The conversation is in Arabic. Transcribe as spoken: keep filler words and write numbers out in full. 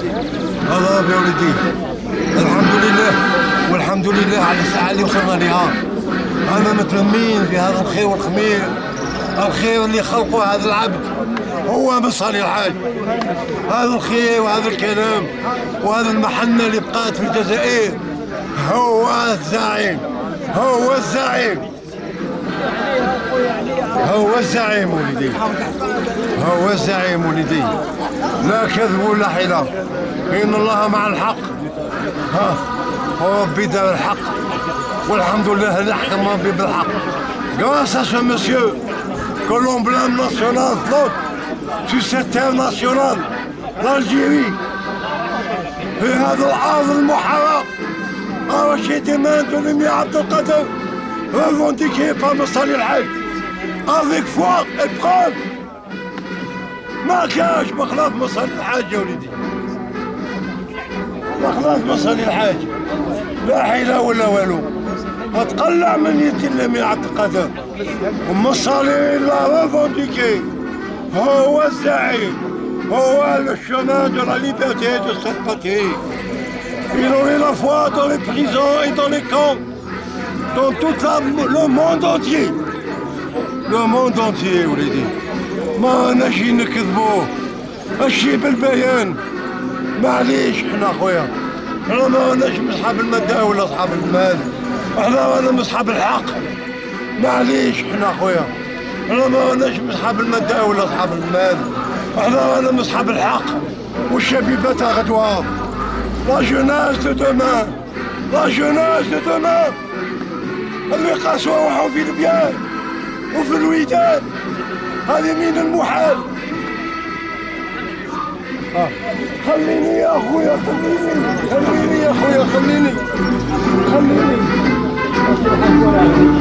هذا يا ولدي الحمد لله، والحمد لله على الساعة اللي وصلنا لها. أنا متلمين في هذا الخير والخمير، الخير اللي خلقه هذا العبد هو مصالح الحاج. هذا الخير وهذا الكلام وهذا المحنة اللي بقات في الجزائر هو الزعيم، هو الزعيم، هو الزعيم ولدي، هو الزعيم ولدي. لا كذب ولا حيلة، إن الله مع الحق. ها هو ربي دار الحق، والحمد لله اللي حكم ربي بالحق. Grâce à ce monsieur que l'emblème national flotte sur cette terre nationale, l'Algérie, في هذا الأرض المحررة arraché des mains de l'émir Abdelkader, revendiqué par مصالح الحاج avec foi et preuve. ما كانش بخلاف مصالح الحاج يا وليدي، بخلاف مصالح الحاج لا حيلة ولا والو. تقلع من يد الامير عبدالقادر ومصالح لا ريفونديكي. هو الزعيم، هو le chemin de la liberté de cette patrie. Il aurait la foi dans les prisons et dans les camps, dans tout le monde entier. Le monde entier وليدي. ما نجي نكذبوه الشي بالبيان. معليش حنا خويا، حنا ماناش من صحاب المادة ولا صحاب المال، حنا رانا من صحاب الحق. معليش حنا خويا، حنا ماناش من صحاب المادة ولا صحاب المال، حنا رانا من صحاب الحق والشبيبة تاع غدوة. لا جوناس دو دومان، لا جوناس دو دومان اللي قاسوا روحهم في البيان وفي الودان، هذه من المحال. آه. خليني يا اخويا، خليني خليني يا اخويا، خليني خليني